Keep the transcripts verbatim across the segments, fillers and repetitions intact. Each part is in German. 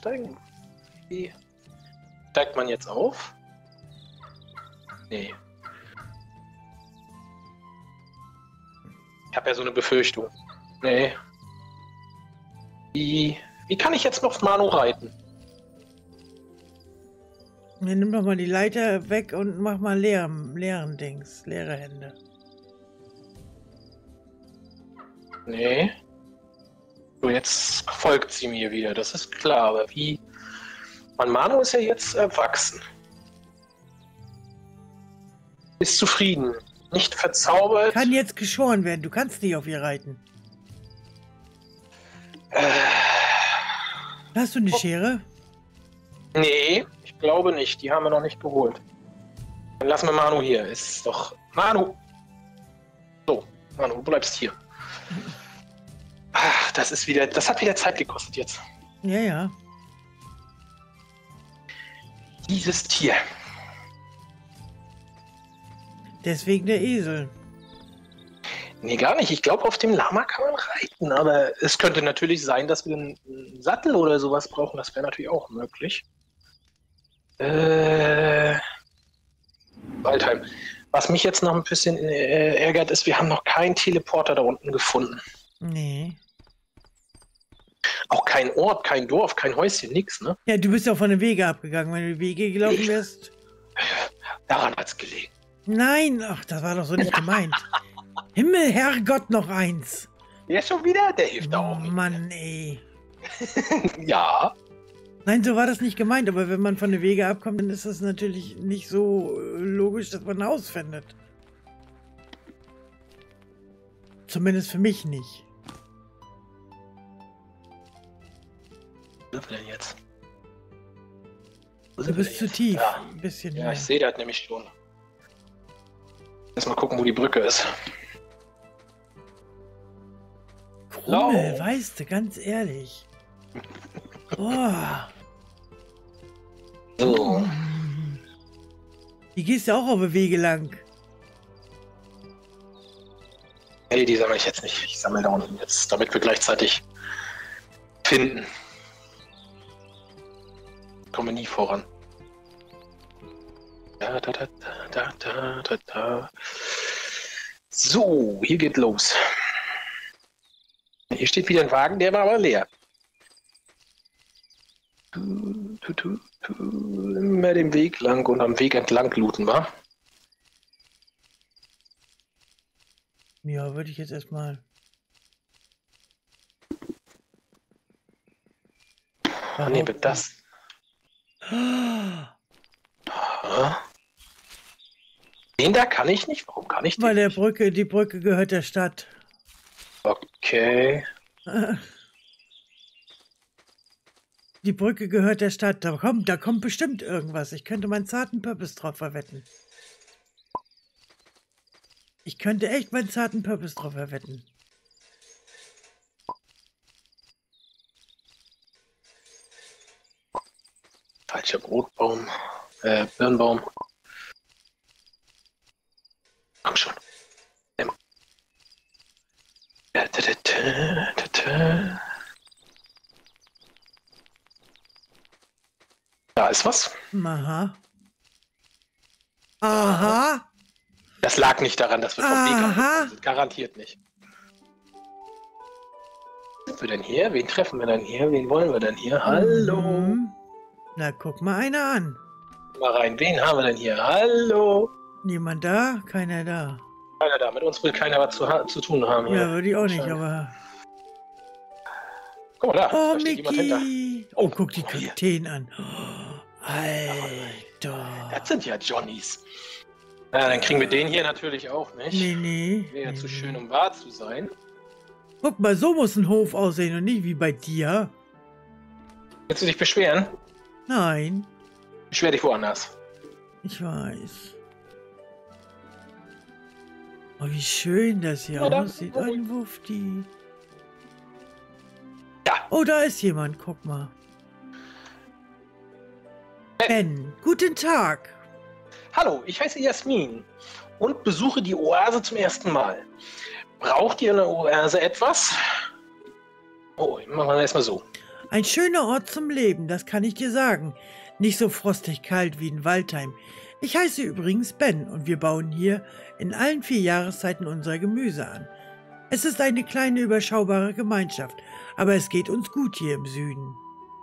aufsteigen? Wie steigt man jetzt auf? Nee. Ich habe ja so eine Befürchtung. Nee. Wie, wie kann ich jetzt noch auf Manu reiten? Ja, nimm doch mal die Leiter weg und mach mal leeren, leeren Dings, leere Hände. Nee. So, jetzt folgt sie mir wieder, das ist klar. Aber wie... Mein Manu ist ja jetzt erwachsen. Ist zufrieden. Nicht verzaubert. Kann jetzt geschoren werden, du kannst nicht auf ihr reiten. Äh, Hast du eine oh. Schere? Nee, ich glaube nicht. Die haben wir noch nicht geholt. Dann lassen wir Manu hier. Ist doch... Manu! So, Manu, du bleibst hier. Ach, das ist wieder... Das hat wieder Zeit gekostet jetzt. Ja, ja. Dieses Tier. Deswegen der Esel. Nee, gar nicht. Ich glaube, auf dem Lama kann man reiten. Aber es könnte natürlich sein, dass wir einen Sattel oder sowas brauchen. Das wäre natürlich auch möglich. Äh... Waldheim. Was mich jetzt noch ein bisschen äh, ärgert, ist, wir haben noch keinen Teleporter da unten gefunden. Nee. Auch kein Ort, kein Dorf, kein Häuschen, nix, ne? Ja, du bist ja von den Wege abgegangen. Wenn du die Wege gelaufen wärst... Daran hat's gelegen. Nein, ach, das war doch so nicht gemeint. Himmel, Herrgott, noch eins. Der schon wieder? Der hilft Oh, auch nicht. Mann, ey. Ja. Nein, so war das nicht gemeint, aber wenn man von den Wege abkommt, dann ist das natürlich nicht so äh, logisch, dass man ein Haus findet. Zumindest für mich nicht. Wo sind wir denn jetzt? Wo Du sind wir bist denn zu jetzt? tief. Ja, Ein bisschen ja mehr. ich sehe das nämlich schon. Erstmal gucken, wo die Brücke ist. Krummel, Lau. weißt du, ganz ehrlich. Oh. So. Die gehst ja auch auf den Wege lang. Hey, die sammle ich jetzt nicht. Ich sammle da unten jetzt, damit wir gleichzeitig finden. Kommen wir nie voran. Da, da, da, da, da, da, da. So, hier geht los. Hier steht wieder ein Wagen, der war aber leer. Tu, tu, tu, tu. Immer den Weg lang und am Weg entlang looten, wa? Ja, würde ich jetzt erstmal. Ah, nee, wird das. Ah. Den da kann ich nicht. Warum kann ich den Weil der nicht? Brücke, die Brücke gehört der Stadt. Okay. Die Brücke gehört der Stadt. Da kommt, da kommt bestimmt irgendwas. Ich könnte meinen zarten Purpose drauf verwetten. Ich könnte echt meinen zarten Purpose drauf verwetten. Falscher Brotbaum. Äh, Birnbaum. Komm schon. Nimm. Da, da, da, da, da, da. Da ist was. Aha. Aha. Das lag nicht daran, dass wir vom Weg Aha. abgekommen sind. Garantiert nicht. Was sind wir denn hier? Wen treffen wir denn hier? Wen wollen wir denn hier? Hallo. Mhm. Na, guck mal einer an. Mal rein. Wen haben wir denn hier? Hallo. Niemand da? Keiner da. Keiner da. Mit uns will keiner was zu, ha zu tun haben. Ja, Hier. würde ich auch nicht, Schade. aber... Guck mal da. Oh, da steht jemand hinter. Mickey. Oh, guck die Oh, hier. Kakteen an. Oh, Alter. Das sind ja Johnnies. Ja, dann kriegen wir den hier natürlich auch nicht. Nee, nee. Wäre ja nee, zu nee. schön, um wahr zu sein. Guck mal, so muss ein Hof aussehen und nicht wie bei dir. Willst du dich beschweren? Nein, Beschwer dich woanders. ich weiß. Oh, wie schön das hier Ja, da- aussieht. wo- Ein Wufti. Ja. Oh, da ist jemand. Guck mal. Ben, guten Tag. Hallo, ich heiße Jasmin und besuche die Oase zum ersten Mal. Braucht ihr in der Oase etwas? Oh, machen wir erstmal so. Ein schöner Ort zum Leben, das kann ich dir sagen. Nicht so frostig kalt wie in Waldheim. Ich heiße übrigens Ben und wir bauen hier in allen vier Jahreszeiten unser Gemüse an. Es ist eine kleine, überschaubare Gemeinschaft, aber es geht uns gut hier im Süden.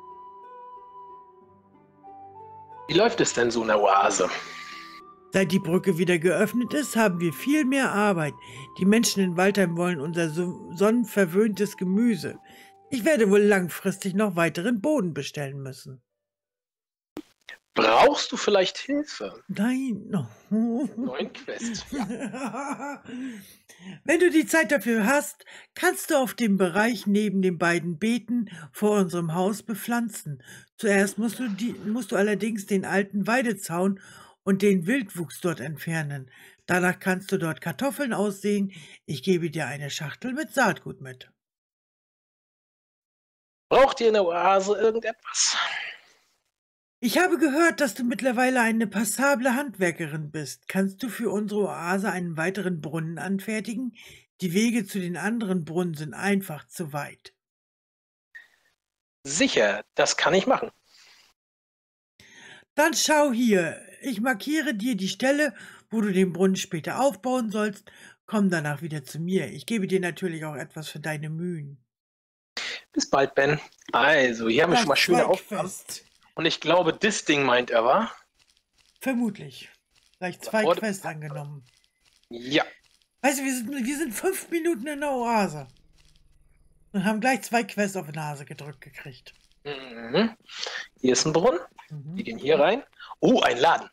Wie läuft es denn so in der Oase? Seit die Brücke wieder geöffnet ist, haben wir viel mehr Arbeit. Die Menschen in Waldheim wollen unser so sonnenverwöhntes Gemüse. Ich werde wohl langfristig noch weiteren Boden bestellen müssen. Brauchst du vielleicht Hilfe? Nein. Neuen Quest. Ja. Wenn du die Zeit dafür hast, kannst du auf dem Bereich neben den beiden Beeten vor unserem Haus bepflanzen. Zuerst musst du, die, musst du allerdings den alten Weidezaun und den Wildwuchs dort entfernen. Danach kannst du dort Kartoffeln aussehen. Ich gebe dir eine Schachtel mit Saatgut mit. Braucht ihr in der Oase irgendetwas? Ich habe gehört, dass du mittlerweile eine passable Handwerkerin bist. Kannst du für unsere Oase einen weiteren Brunnen anfertigen? Die Wege zu den anderen Brunnen sind einfach zu weit. Sicher, das kann ich machen. Dann schau hier. Ich markiere dir die Stelle, wo du den Brunnen später aufbauen sollst. Komm danach wieder zu mir. Ich gebe dir natürlich auch etwas für deine Mühen. Bis bald, Ben. Also, hier haben wir Das schon mal schöne Aufgaben. Zweigfest. Und ich glaube, das Ding meint er, wa? Vermutlich. Gleich zwei Oder- Quests angenommen. Ja. Weißt du, wir sind, wir sind fünf Minuten in der Oase. Und haben gleich zwei Quests auf die Nase gedrückt gekriegt. Mhm. Hier ist ein Brunnen. Wir Mhm. gehen hier rein. Oh, ein Laden.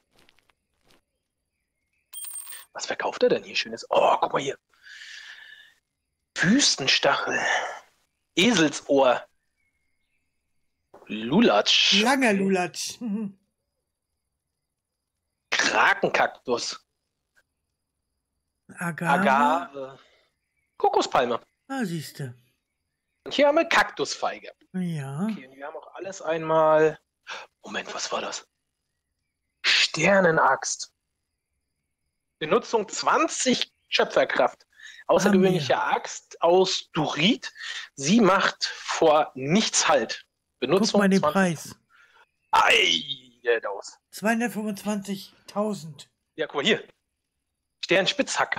Was verkauft er denn hier Schönes? Oh, guck mal hier. Wüstenstachel. Eselsohr. Lulatsch. Langer Lulatsch. Mhm. Krakenkaktus. Agave. Agave. Kokospalme. Ah, siehste. Und hier haben wir Kaktusfeige. Ja. Okay, und wir haben auch alles einmal. Moment, was war das? Sternenaxt. Benutzung zwanzig Schöpferkraft. Außergewöhnliche Axt aus Durit. Sie macht vor nichts Halt. Benutzung Guck mal den zwanzig. Preis. Ei, der da aus. zweihundertfünfundzwanzigtausend. Ja, guck mal hier. Sternspitzhacke.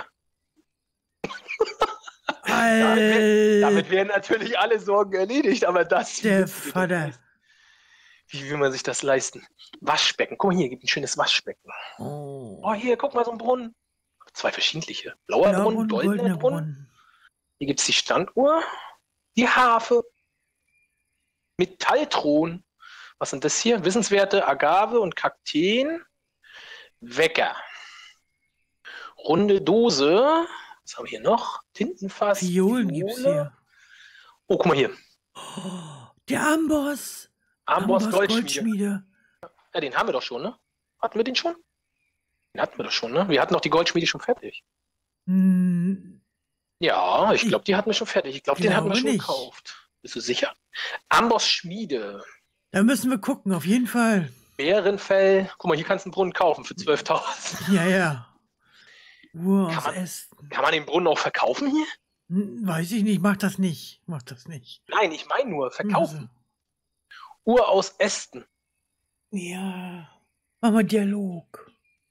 Alter, Damit werden natürlich alle Sorgen erledigt, aber das. wie der willst du dir das Vater. leisten? Wie will man sich das leisten? Waschbecken. Guck mal hier, gibt ein schönes Waschbecken. Oh. Oh, hier, guck mal, so ein Brunnen. Zwei verschiedentliche. Blauer Blauer Brunnen, Brunnen, goldener goldener Brunnen. Brunnen. Hier gibt es die Standuhr, die Harfe, Metallthron. Was sind das hier? Wissenswerte Agave und Kakteen. Wecker. Runde Dose. Was haben wir hier noch? Tintenfass. Violen gibt's Viole. hier. Oh, guck mal hier. Oh, der Amboss. Amboss Amboss Goldschmiede. Goldschmiede. Ja, den haben wir doch schon, ne? Hatten wir den schon? Den hatten wir doch schon, ne? Wir hatten doch die Goldschmiede schon fertig. Hm, Ja, ich Ich glaube, die hatten wir schon fertig. Ich glaube, den hatten wir glaube schon nicht. gekauft. Bist du sicher? Amboss Schmiede. da müssen wir gucken, auf jeden Fall. Bärenfell. Guck mal, hier kannst du einen Brunnen kaufen für zwölftausend. Ja, ja. Uhr Kann aus man- Ästen. Kann man den Brunnen auch verkaufen hier? Hm, weiß ich nicht, mach das nicht. Mach das nicht. Nein, ich meine nur verkaufen. Also, Uhr aus Ästen. ja. Mach mal Dialog.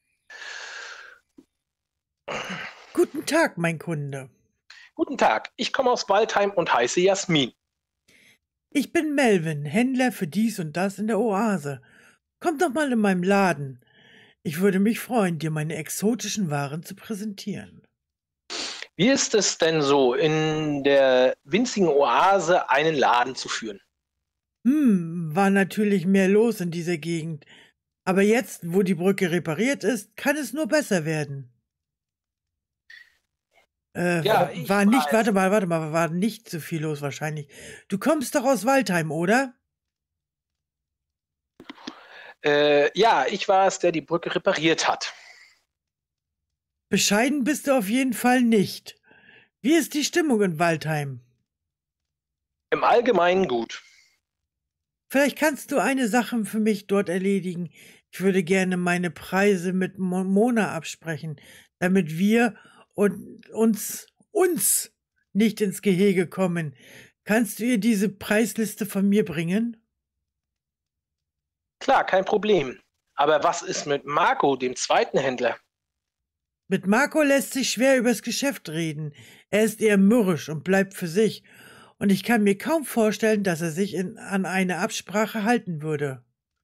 Guten Tag, mein Kunde. Guten Tag, ich komme aus Waldheim und heiße Jasmin. Ich bin Melvin, Händler für dies und das in der Oase. Komm doch mal in meinem Laden. Ich würde mich freuen, dir meine exotischen Waren zu präsentieren. Wie ist es denn so, in der winzigen Oase einen Laden zu führen? Hm, war natürlich mehr los in dieser Gegend. Aber jetzt, wo die Brücke repariert ist, kann es nur besser werden. Äh, Ja, ich war nicht, weiß. warte mal, warte mal, war nicht so viel los wahrscheinlich. Du kommst doch aus Waldheim, oder? Äh, ja, ich war es, der die Brücke repariert hat. Bescheiden bist du auf jeden Fall nicht. Wie ist die Stimmung in Waldheim? Im Allgemeinen gut. Vielleicht kannst du eine Sache für mich dort erledigen. Ich würde gerne meine Preise mit Mo- Mona absprechen, damit wir und uns, uns nicht ins Gehege kommen. Kannst du ihr diese Preisliste von mir bringen? Klar, kein Problem. Aber was ist mit Marco, dem zweiten Händler? Mit Marco lässt sich schwer übers Geschäft reden. Er ist eher mürrisch und bleibt für sich. Und ich kann mir kaum vorstellen, dass er sich in, an eine Absprache halten würde.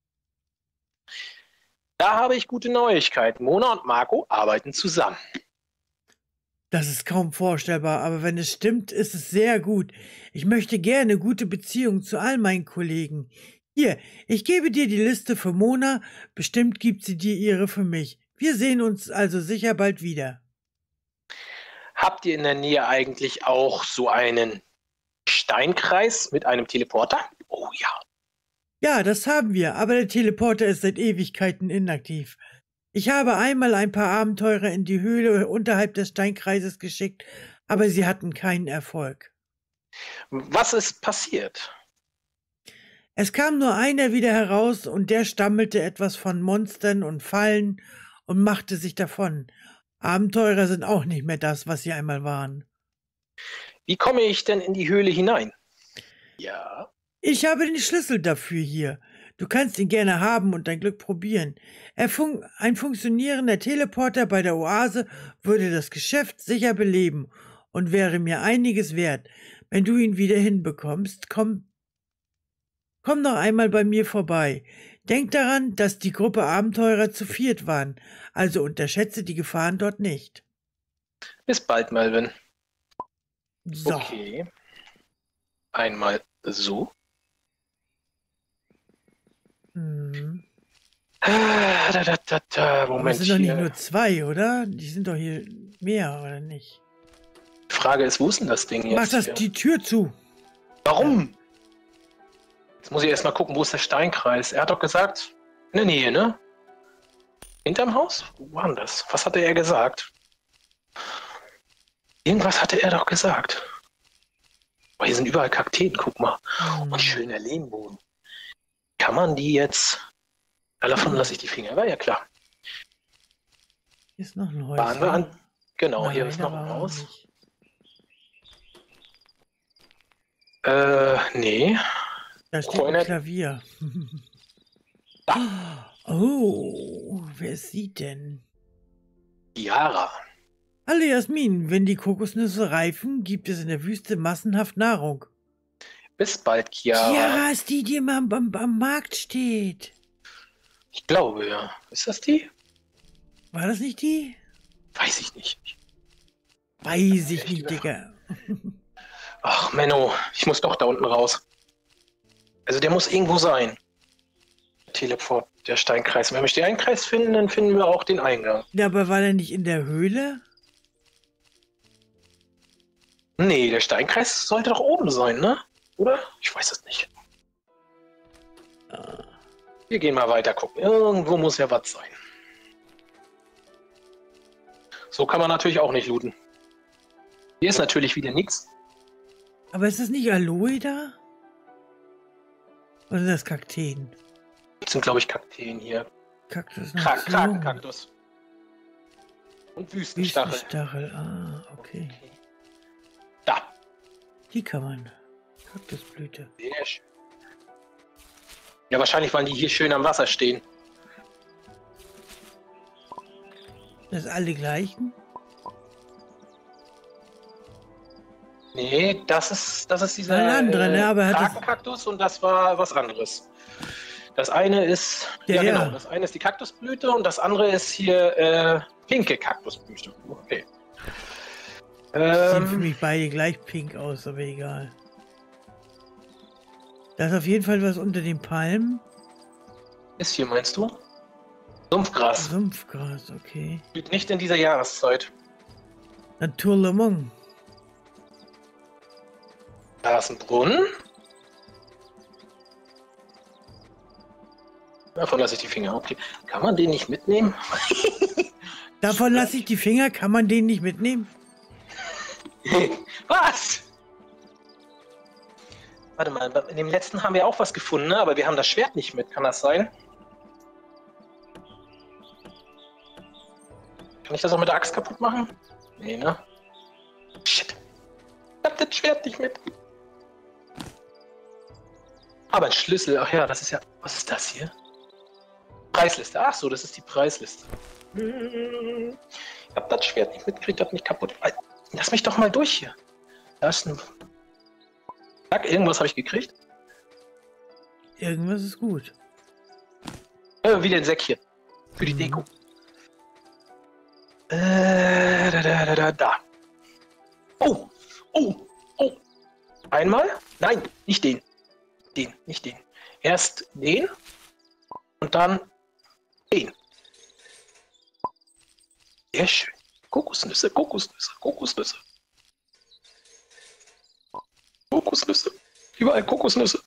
Da habe ich gute Neuigkeiten. Mona und Marco arbeiten zusammen. Das ist kaum vorstellbar, aber wenn es stimmt, ist es sehr gut. Ich möchte gerne gute Beziehungen zu all meinen Kollegen. Hier, ich gebe dir die Liste für Mona, bestimmt gibt sie dir ihre für mich. Wir sehen uns also sicher bald wieder. Habt ihr in der Nähe eigentlich auch so einen Steinkreis mit einem Teleporter? Oh ja. Ja, das haben wir, aber der Teleporter ist seit Ewigkeiten inaktiv. Ich habe einmal ein paar Abenteurer in die Höhle unterhalb des Steinkreises geschickt, aber sie hatten keinen Erfolg. Was ist passiert? Es kam nur einer wieder heraus und der stammelte etwas von Monstern und Fallen und machte sich davon. Abenteurer sind auch nicht mehr das, was sie einmal waren. Wie komme ich denn in die Höhle hinein? Ja. Ich habe den Schlüssel dafür hier. Du kannst ihn gerne haben und dein Glück probieren. Er fun- ein funktionierender Teleporter bei der Oase würde das Geschäft sicher beleben und wäre mir einiges wert. Wenn du ihn wieder hinbekommst, komm, komm noch einmal bei mir vorbei. Denk daran, dass die Gruppe Abenteurer zu viert waren, also unterschätze die Gefahren dort nicht. Bis bald, Melvin. So. Okay. Einmal so. Hm. Ah, da, da, da, da. Aber Moment es sind doch nicht hier. nur zwei, oder? Die sind doch hier mehr, oder nicht? Die Frage ist, wo ist denn das Ding jetzt? Mach das hier? die Tür zu. Warum? Jetzt muss ich erstmal gucken, wo ist der Steinkreis? Er hat doch gesagt, in der Nähe, ne? Hinterm Haus? Wo war denn das? Was hatte er gesagt? Irgendwas hatte er doch gesagt. Oh, hier sind überall Kakteen, guck mal. Hm. Und schöner Lehmboden. Kann man die jetzt... Ja, davon lasse ich die Finger. War ja klar. Hier ist noch ein Häuschen. Waren wir an... Genau, Nein, hier ist noch ein aber auch Haus. nicht. Äh, nee. Da steht Freunde. ein Klavier. Oh, wer ist sie denn? Chiara. Hallo Jasmin, wenn die Kokosnüsse reifen, gibt es in der Wüste massenhaft Nahrung. Bis bald, Chiara. Chiara ist die, die immer am, am, am Markt steht. Ich glaube, ja. Ist das die? War das nicht die? Weiß ich nicht. Weiß ich Echt, nicht, ja. Digga. Ach, Menno, ich muss doch da unten raus. Also der muss irgendwo sein. Teleport, der Steinkreis. Wenn wir den Einkreis finden, dann finden wir auch den Eingang. Ja, aber war der nicht in der Höhle? Nee, der Steinkreis sollte doch oben sein, ne? Oder? Ich weiß es nicht. Wir gehen mal weiter gucken. Irgendwo muss ja was sein. So kann man natürlich auch nicht looten. Hier ist natürlich wieder nichts. Aber ist das nicht Aloe da? Oder sind das Kakteen? Das sind, glaube ich, Kakteen hier. Kaktus Kra noch zu Krakenkaktus. Und Wüstenstachel. Wüstenstachel, ah, okay. Da. Die kann man. Kaktusblüte. Sehr schön. Ja, wahrscheinlich, weil die hier schön am Wasser stehen. Das sind alle gleichen? Nee, das ist, das ist dieser Ein anderer, ne, aber hat das- Krakenkaktus und das war was anderes. Das eine ist, Ja, ja, ja. genau, das eine ist die Kaktusblüte und das andere ist hier äh, pinke Kaktusblüte. Okay. Sehen für Ähm, mich beide gleich pink aus, aber egal. Da ist auf jeden Fall was unter den Palmen. ist hier, meinst du? Sumpfgras. Sumpfgras, okay. Blüht nicht in dieser Jahreszeit. Natur Le Mans. Da ist ein Brunnen. Davon lasse ich die Finger. Okay. Kann man den nicht mitnehmen? Davon lasse ich die Finger, kann man den nicht mitnehmen? Was? Warte mal, in dem letzten haben wir auch was gefunden, ne? Aber wir haben das Schwert nicht mit. Kann das sein? Kann ich das auch mit der Axt kaputt machen? Nee, ne? Shit. Ich hab das Schwert nicht mit. Aber ein Schlüssel, ach ja, das ist ja. Was ist das hier? Preisliste. Ach so, das ist die Preisliste. Hm, ich hab das Schwert nicht mitgekriegt, hab nicht kaputt. Lass mich doch mal durch hier. Da ist ein. Zack, irgendwas habe ich gekriegt. Irgendwas ist gut. Äh, wieder ein Säckchen. Für die Mhm. Deko. Äh, da, da, da, da, da. Oh, oh, oh. Einmal? Nein, nicht den. Den, nicht den. Erst den und dann den. Sehr schön. Kokosnüsse, Kokosnüsse, Kokosnüsse. Kokosnüsse. Überall Kokosnüsse.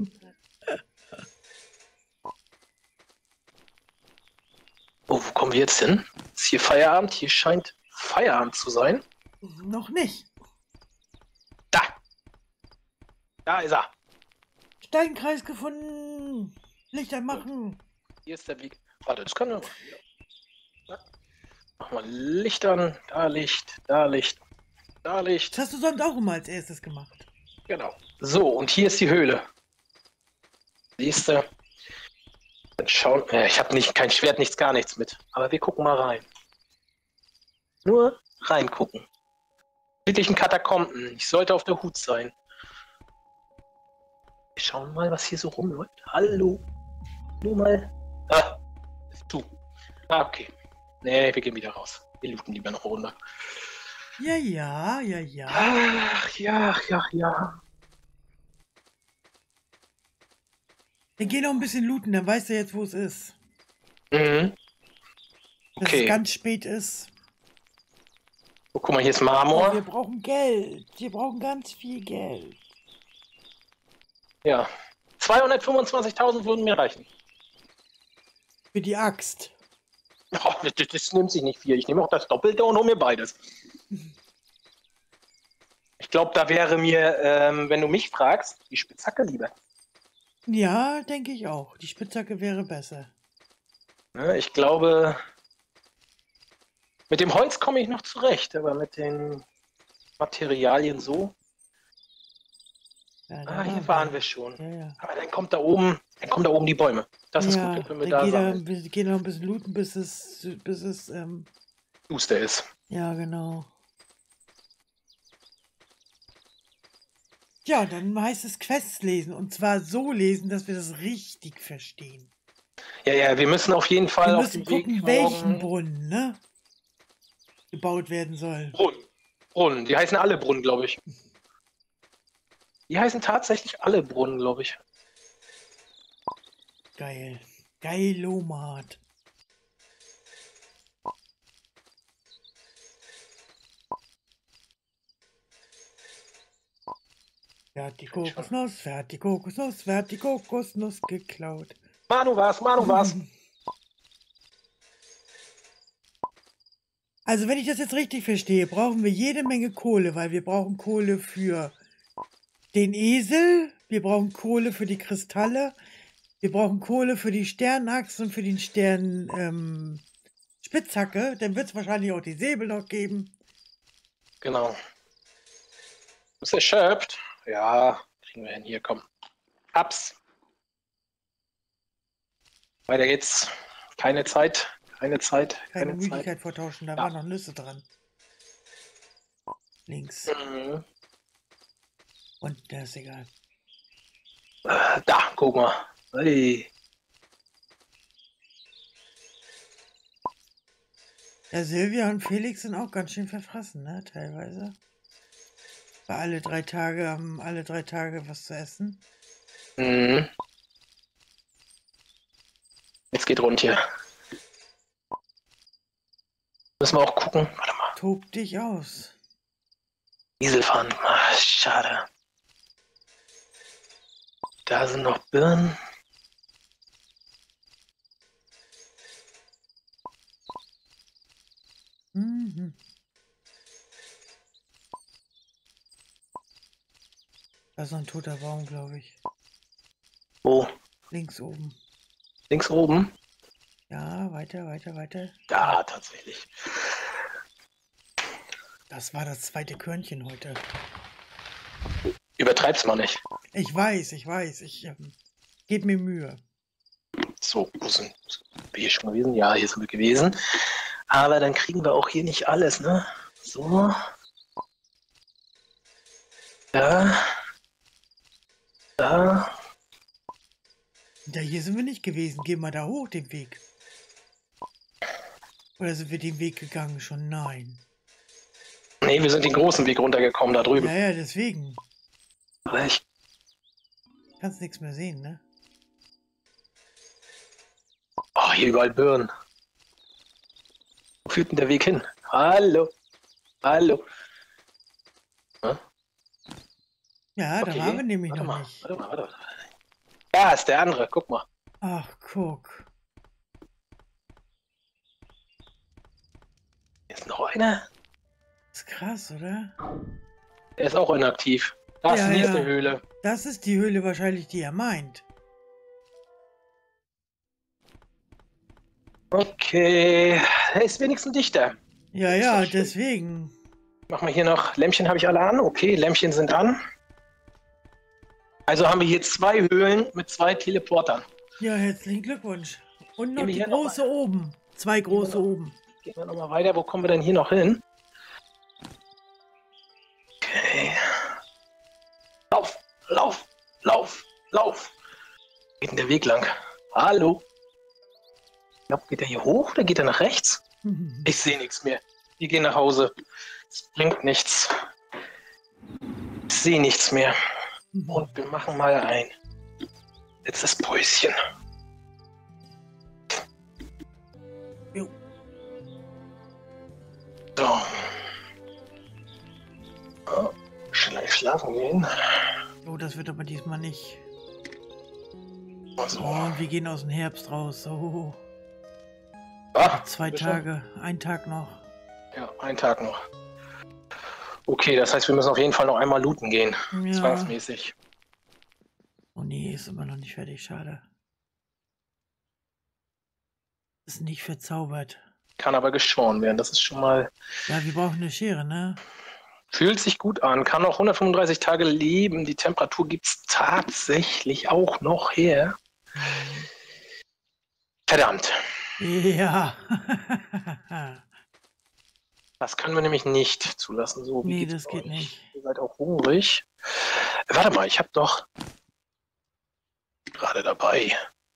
Oh, wo kommen wir jetzt hin? Ist hier Feierabend? Hier scheint Feierabend zu sein. Noch nicht. Da! Da ist er. Steinkreis gefunden. Lichter machen. Hier ist der Weg. Warte, das können wir machen. Ja. Mach mal Licht an. Da Licht, da Licht, da Licht. Das hast du sonst auch immer als erstes gemacht. Genau. So, und hier ist die Höhle. Siehst du? Dann schauen. Äh, ich habe nicht kein Schwert, nichts, gar nichts mit. Aber wir gucken mal rein. Nur reingucken. Friedlichen Katakomben. Ich sollte auf der Hut sein. Wir schauen mal, was hier so rumläuft. Hallo. Nur mal. Ah, du. Ah, okay. Nee, wir gehen wieder raus. Wir looten lieber noch eine Runde. Ja, ja, ja, ja. Ach, ja, ja, ja. Dann geh noch ein bisschen looten, dann weißt du jetzt, wo es ist. Mhm. Dass Okay. es ganz spät ist. Oh, guck mal, hier ist Oh, wir Marmor. brauchen Geld. Wir brauchen ganz viel Geld. Ja. zweihundertfünfundzwanzigtausend würden mir reichen. Für die Axt. Oh, das, das nimmt sich nicht viel. Ich nehme auch das Doppelte und hole mir beides. Ich glaube, da wäre mir, ähm, wenn du mich fragst, die Spitzhacke lieber. Ja, denke ich auch. Die Spitzhacke wäre besser. Ne, ich glaube, mit dem Holz komme ich noch zurecht, aber mit den Materialien so. Ja, Ah, hier waren wir schon. Ja, ja. Aber dann kommt da oben, dann kommen da oben die Bäume. Das ist ja, gut, dann können wir dann da geht sammeln. er, geht noch ein bisschen looten, bis es, bis es, ähm, Duster ist. ja, genau. Ja, dann heißt es Quests lesen. Und zwar so lesen, dass wir das richtig verstehen. Ja, ja, wir müssen auf jeden Fall Wir auf müssen dem Weg gucken, welchen morgen- Brunnen, ne? Gebaut werden soll. Brunnen. Brunnen. Die heißen alle Brunnen, glaube ich. Die heißen tatsächlich alle Brunnen, glaube ich. Geil. Geilomat. Wer hat die Kokosnuss? Wer hat die Kokosnuss? Wer hat die Kokosnuss geklaut? Manu war's, Manu war's. Also wenn ich das jetzt richtig verstehe, brauchen wir jede Menge Kohle, weil wir brauchen Kohle für den Esel, wir brauchen Kohle für die Kristalle, wir brauchen Kohle für die Sternachse und für den Stern ähm, Spitzhacke. Dann wird es wahrscheinlich auch die Säbel noch geben. Genau. Ist erschöpft? Ja, kriegen wir hin. Hier, komm. Abs. Weiter geht's. Keine Zeit. Keine Zeit. Keine Keine Zeit. Müdigkeit vortauschen, da Ja. waren noch Nüsse dran. Links. Mhm. Und der ist egal. Äh, Da, guck mal. Hey. Ja, Silvia und Felix sind auch ganz schön verfressen, ne, teilweise. Weil alle drei Tage haben alle drei Tage was zu essen. Mhm. Jetzt geht rund hier. Müssen wir auch gucken. Warte mal. Tob dich aus. Diesel fahren. Ah, schade. Da sind noch Birnen. Mhm. Da ist noch ein toter Baum, glaube ich. Wo? Links oben. Links oben? Ja, weiter, weiter, weiter. Da, tatsächlich. Das war das zweite Körnchen heute. Übertreib's mal nicht. Ich weiß, ich weiß. Ich ähm, gebe mir Mühe. So, wo sind wir hier schon gewesen? Ja, hier sind wir gewesen. Aber dann kriegen wir auch hier nicht alles, ne? So. Da. Da. Ja, hier sind wir nicht gewesen. Gehen wir da hoch, den Weg. Oder sind wir den Weg gegangen schon? Nein. Nee, wir sind den großen Weg runtergekommen, da drüben. Ja, ja, deswegen. Aber ich, Kannst nichts mehr sehen, ne? oh, hier überall Birnen. Wo führt denn der Weg hin? Hallo. Hallo. Hm? Ja, da Okay, waren wir nämlich warte noch mal, nicht. warte mal, warte mal. Ja, ist der andere, guck mal. Ach, guck. Hier ist noch einer. Ist krass, oder? Der ist auch inaktiv. Da ist Ja, die nächste ja. Höhle. Das ist die Höhle wahrscheinlich, die er meint. Okay, er ist wenigstens dichter. Ja, Ist ja, doch schön. deswegen. Machen wir hier noch, Lämpchen habe ich alle an. Okay, Lämpchen sind an. Also haben wir hier zwei Höhlen mit zwei Teleportern. Ja, herzlichen Glückwunsch. Und noch Gehen wir die hier noch große oben. Zwei große noch- oben. Gehen wir nochmal weiter. Wo kommen wir denn hier noch hin? Okay. Lauf, lauf, lauf, lauf. Wo geht denn der Weg lang? Hallo? Ich glaube, geht er hier hoch oder geht er nach rechts? Ich sehe nichts mehr. Wir gehen nach Hause. Es bringt nichts. Ich sehe nichts mehr. Und wir machen mal ein letztes Päuschen. Jo. So. Oh, schnell schlafen gehen. Oh, das wird aber diesmal nicht. Also, Oh, und wir gehen aus dem Herbst raus. Oh, ah, zwei wir schon? Tage. Ein Tag noch. Ja, ein Tag noch. Okay, das heißt, wir müssen auf jeden Fall noch einmal looten gehen. Ja. Zwangsmäßig. Oh nee, ist immer noch nicht fertig. Schade. Ist nicht verzaubert. Kann aber geschoren werden. Das ist schon mal. Ja, wir brauchen eine Schere, ne? Fühlt sich gut an. Kann noch hundertfünfunddreißig Tage leben. Die Temperatur gibt es tatsächlich auch noch her. Verdammt. Ja. Das können wir nämlich nicht zulassen. So, wie Nee, geht's das geht euch? nicht. Ihr seid auch hungrig. Warte mal, ich habe doch gerade dabei.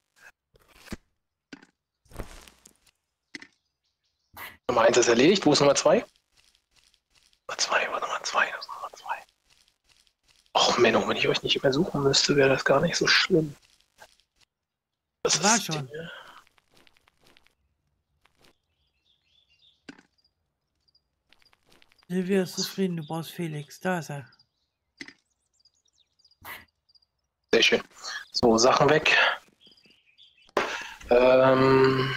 Nummer eins ist erledigt. Wo ist Nummer zwei? Nummer zwei, war Nummer zwei. Das ist Nummer zwei. Och Menno, wenn ich euch nicht mehr suchen müsste, wäre das gar nicht so schlimm. Das War ist schon. Dinge. Silvia ist zufrieden, du brauchst Felix. Da ist er. Sehr schön. So, Sachen weg. Ähm.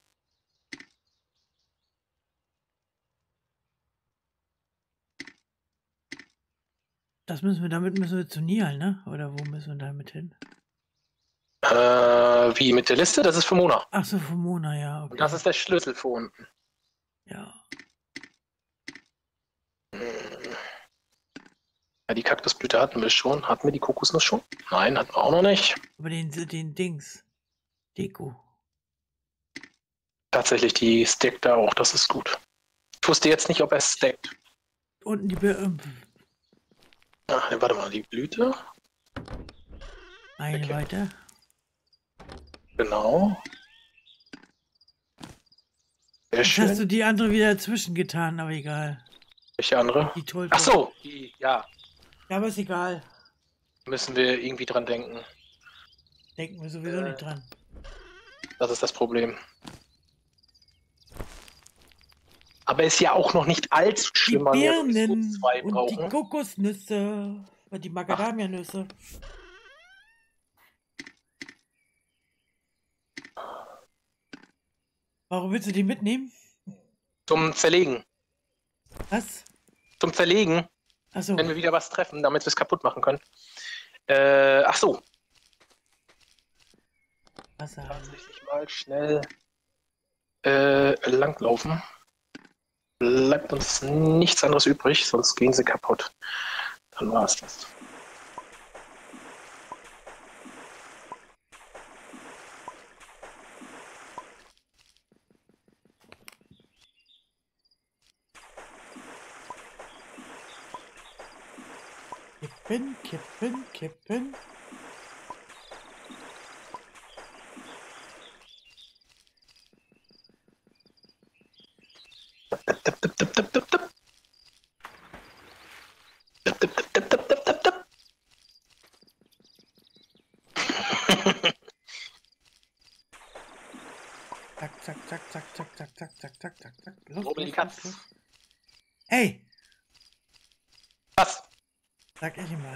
Das müssen wir, damit müssen wir zu Nial, ne? Oder wo müssen wir damit hin? Äh, wie mit der Liste? Das ist für Mona. Ach so, von Mona, ja. Okay. Und das ist der Schlüssel für unten. Ja. Ja, die Kaktusblüte hatten wir schon. Hatten wir die Kokosnuss schon? Nein, hatten wir auch noch nicht. Aber den, den Dings. Deko. Tatsächlich, die stackt da auch. Das ist gut. Ich wusste jetzt nicht, ob er stackt. Unten die Be ähm, Ach, nee, warte mal, die Blüte. eine Okay. weiter. Genau. Sehr Jetzt hast du schön. die andere wieder dazwischen getan, aber egal. Welche andere? Die Tulpe. Ach so, die, ja. Ja, aber ist egal. Müssen wir irgendwie dran denken. Denken wir sowieso Äh. nicht dran. Das ist das Problem. Aber ist ja auch noch nicht allzu Die schlimm, weil wir Birnen sowieso zwei und die brauchen. Kokosnüsse. Und die Macadamia-Nüsse. Warum willst du die mitnehmen? Zum Zerlegen. Was? Zum Zerlegen, Achso. wenn wir wieder was treffen, damit wir es kaputt machen können. Äh, ach so. Wasser. Tatsächlich mal schnell äh, langlaufen. Bleibt uns nichts anderes übrig, sonst gehen sie kaputt. Dann war es das. Kippen, kippen, kippen. Dip, dip, dip, dip, dip, dip. Dip, dip, dip, dip, dip, dip, dip, dip. Zack, zack, zack, zack, zack, zack, zack, zack, zack, zack, zack. Los, Rubbel die los, los, Katz. los. Ey, Was? sag ich mal.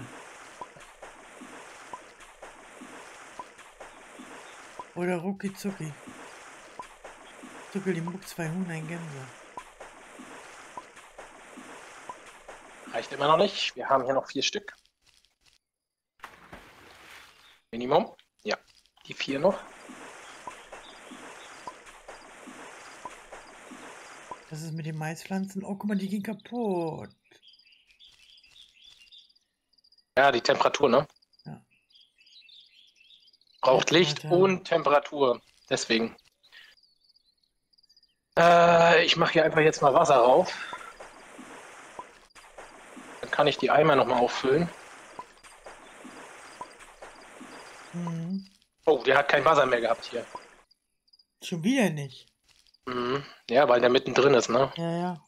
Oder rucki zucki. Zuckel die Muck, zwei Huhn, ein Gänse. Reicht immer noch nicht. Wir haben hier noch vier Stück. Minimum. Ja, die vier noch. Was ist mit den Maispflanzen? Oh, guck mal, die gehen kaputt. Ja, die Temperatur, ne? Ja. Braucht Ja, Licht Alter. und Temperatur. Deswegen. Äh, ich mache hier einfach jetzt mal Wasser rauf. Dann kann ich die Eimer nochmal auffüllen. Mhm. Oh, der hat kein Wasser mehr gehabt hier. Schon wieder nicht. Mhm. Ja, weil der mittendrin ist, ne? Ja, ja.